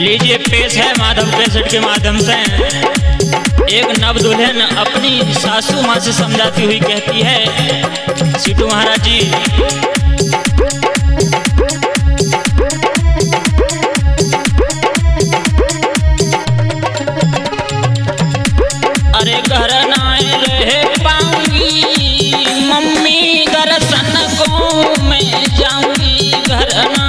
लीजिए पेश है माधव कैसेट के माध्यम से एक नव दुल्हन अपनी सासू माँ से समझाती हुई कहती है। सीटू महाराज जी। अरे घर ना रह पाऊंगी मम्मी दर्शन को मैं जाऊंगी घर ना।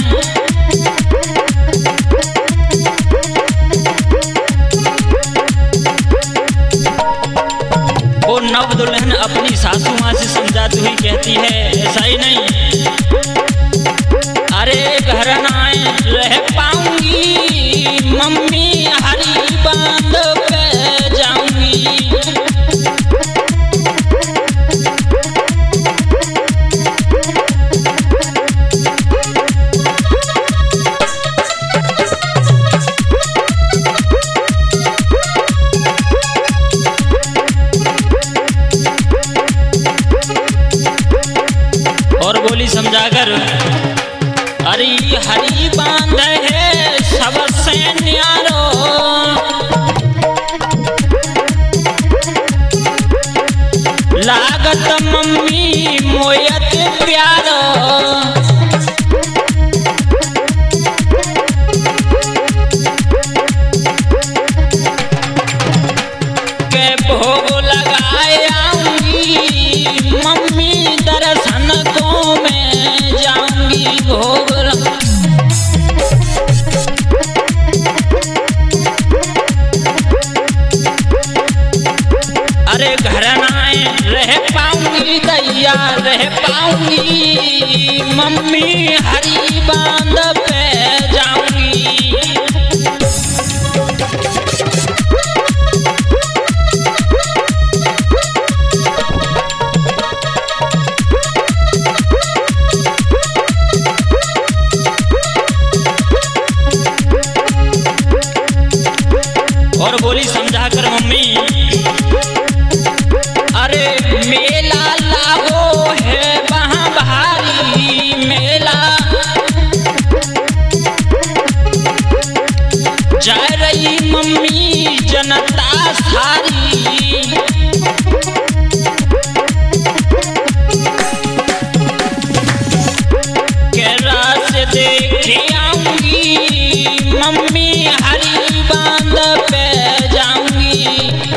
वो नव दुल्हन अपनी सासू माँ से समझाती हुई कहती है ऐसा ही नहीं, अरे घर ना रह पाऊंगी मम्मी हरी बांध पे जाऊंगी। और बोली समझाकर, अरे हरी बांध है सबसे न्यारो लागत मम्मी मोयत प्यारो। के भोग लगाए आऊंगी मम्मी दर्शन को मैं जाऊंगी भोग। अरे घर ना रह पाऊंगी दैया रह पाऊंगी मम्मी हरी बांध पे जाऊंगी। और बोली समझाकर मम्मी, अरे मेला लागो है वहाँ भारी मेला जा रही मम्मी जनता सारी। केरा से देखे आऊंगी मम्मी हरी बांध पे जाऊंगी।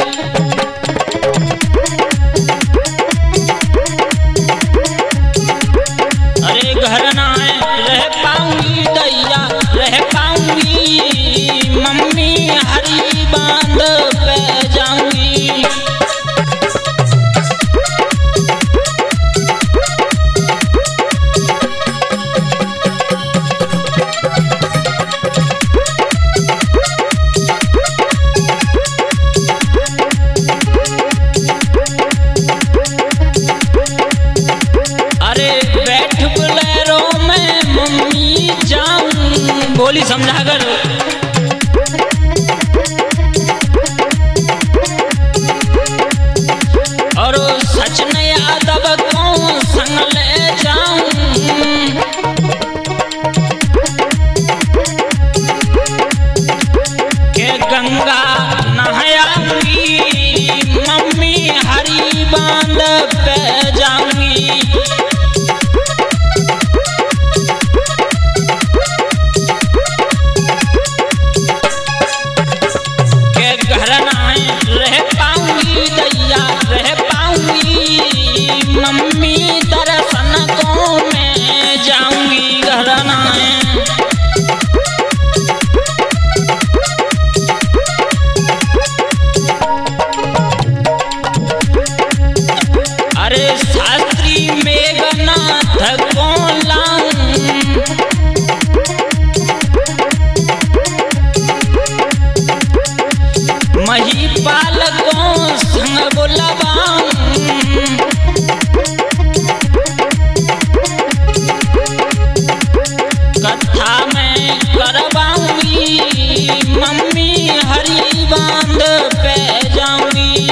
अरे घर ना रह पाऊंगी दैया रह पाऊंगी मम्मी हरी बांध पे जाऊंगी। अरे बैठ बुलेरो में मम्मी जाऊं बोली समझाकर, और सचिन यादव को संग ले जाऊं। के गंगा नहाऊंगी मम्मी हरी बांध पे जाऊंगी। के घर ना रह पाऊंगी दैया रह पाऊंगी मम्मी दर्शन को मैं जाऊंगी घर ना। अरे शास्त्री मेघनाथ को लाऊं महिपाल को संग बुलवाऊं। कथा में करवाऊंगी मम्मी हरी बांध पे जाऊंगी।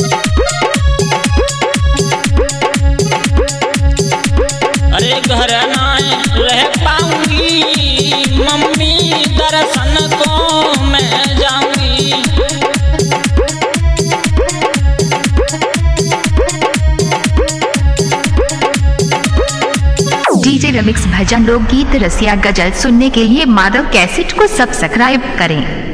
अरे घर को मैं जाऊंगी। डीजे रिमिक्स भजन लोकगीत रसिया गजल सुनने के लिए माधव कैसेट को सब्सक्राइब करें।